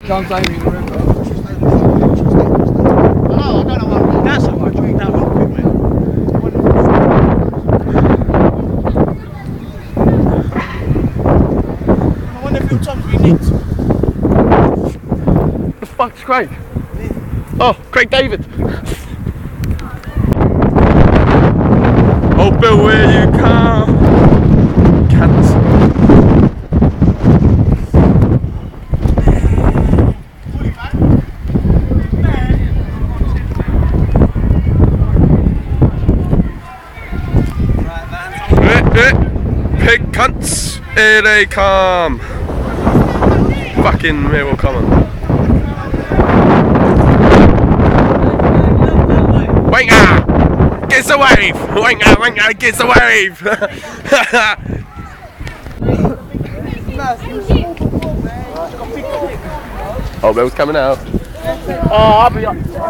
John's aiming the river. No, I don't know why I did that so much. I think that one could win. I wonder if your times we nicked. The fuck's Craig? Oh, Craig David. Oh, Bill, where you come? Cunts. Pig cunts, here they come. Fucking Millwall Common. Wanker! Gets a wave! Wanker, wanker, gets a wave! Oh, Bill's coming out. Oh, I'll be up.